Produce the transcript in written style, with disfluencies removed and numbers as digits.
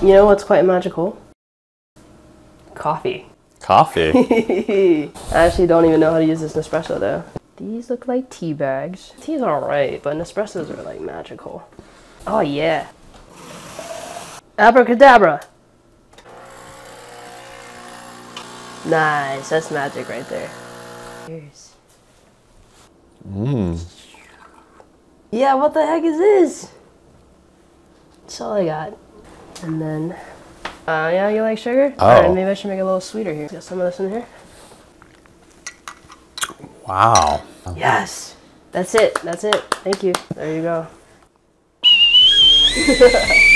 You know what's quite magical? Coffee. Coffee? I actually don't even know how to use this Nespresso though. These look like tea bags. Tea's alright, but Nespressos are like magical. Oh yeah. Abracadabra! Nice, that's magic right there. Cheers. Mmm. Yeah, what the heck is this? That's all I got. And then, yeah, you like sugar? Oh. Alright, maybe I should make it a little sweeter here. Got some of this in here. Wow. Yes! That's it, that's it. Thank you. There you go.